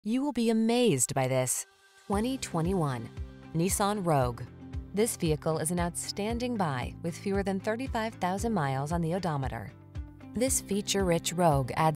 You will be amazed by this 2021 Nissan Rogue. This vehicle is an outstanding buy with fewer than 35,000 miles on the odometer. This feature-rich Rogue adds